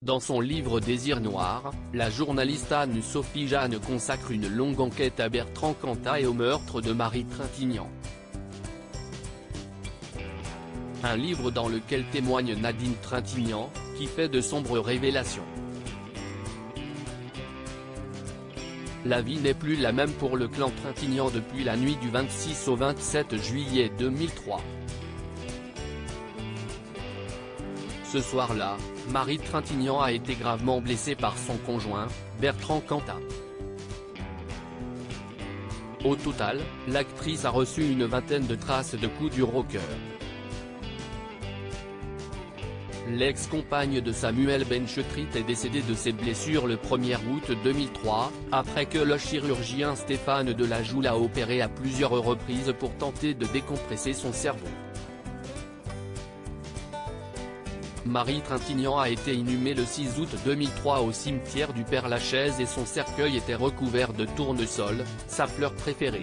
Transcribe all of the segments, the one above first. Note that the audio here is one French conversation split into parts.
Dans son livre Désir noir, la journaliste Anne-Sophie Jeanne consacre une longue enquête à Bertrand Cantat et au meurtre de Marie Trintignant. Un livre dans lequel témoigne Nadine Trintignant, qui fait de sombres révélations. La vie n'est plus la même pour le clan Trintignant depuis la nuit du 26 au 27 juillet 2003. Ce soir-là, Marie Trintignant a été gravement blessée par son conjoint, Bertrand Cantat. Au total, l'actrice a reçu une vingtaine de traces de coups durs au cœur. L'ex-compagne de Samuel Benchetrit est décédée de ses blessures le 1er août 2003, après que le chirurgien Stéphane Delajoux l'a opéré à plusieurs reprises pour tenter de décompresser son cerveau. Marie Trintignant a été inhumée le 6 août 2003 au cimetière du Père-Lachaise et son cercueil était recouvert de tournesol, sa fleur préférée.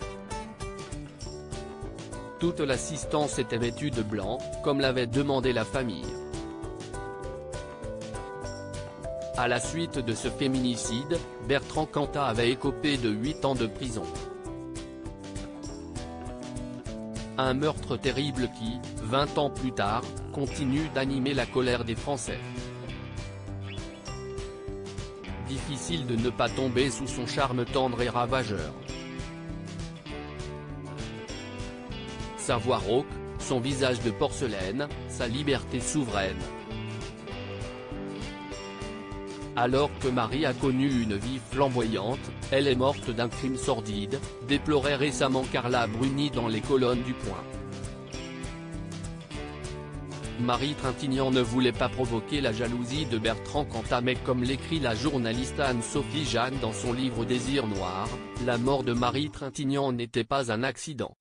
Toute l'assistance était vêtue de blanc, comme l'avait demandé la famille. À la suite de ce féminicide, Bertrand Cantat avait écopé de 8 ans de prison. Un meurtre terrible qui, 20 ans plus tard, continue d'animer la colère des Français. Difficile de ne pas tomber sous son charme tendre et ravageur. Sa voix rauque, son visage de porcelaine, sa liberté souveraine. Alors que Marie a connu une vie flamboyante, elle est morte d'un crime sordide, déplorait récemment Carla Bruni dans les colonnes du Point. Marie Trintignant ne voulait pas provoquer la jalousie de Bertrand Cantat mais comme l'écrit la journaliste Anne-Sophie Jeanne dans son livre Désir noir, la mort de Marie Trintignant n'était pas un accident.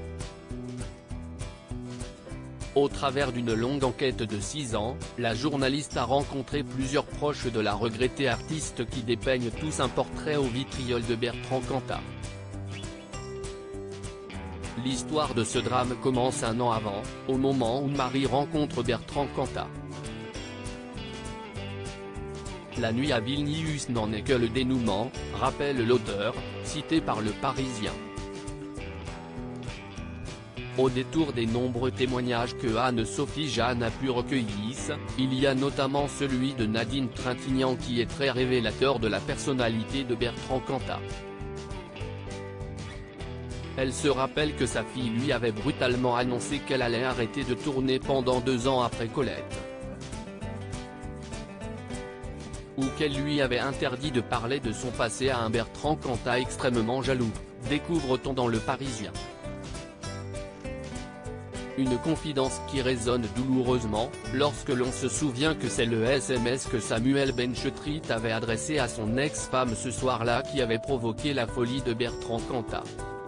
Au travers d'une longue enquête de 6 ans, la journaliste a rencontré plusieurs proches de la regrettée artiste qui dépeignent tous un portrait au vitriol de Bertrand Cantat. L'histoire de ce drame commence un an avant, au moment où Marie rencontre Bertrand Cantat. La nuit à Vilnius n'en est que le dénouement, rappelle l'auteur, cité par Le Parisien. Au détour des nombreux témoignages que Anne-Sophie Jeanne a pu recueillir, il y a notamment celui de Nadine Trintignant qui est très révélateur de la personnalité de Bertrand Cantat. Elle se rappelle que sa fille lui avait brutalement annoncé qu'elle allait arrêter de tourner pendant 2 ans après Colette. Ou qu'elle lui avait interdit de parler de son passé à un Bertrand Cantat extrêmement jaloux, découvre-t-on dans Le Parisien. Une confidence qui résonne douloureusement, lorsque l'on se souvient que c'est le SMS que Samuel Benchetrit avait adressé à son ex-femme ce soir-là qui avait provoqué la folie de Bertrand Cantat.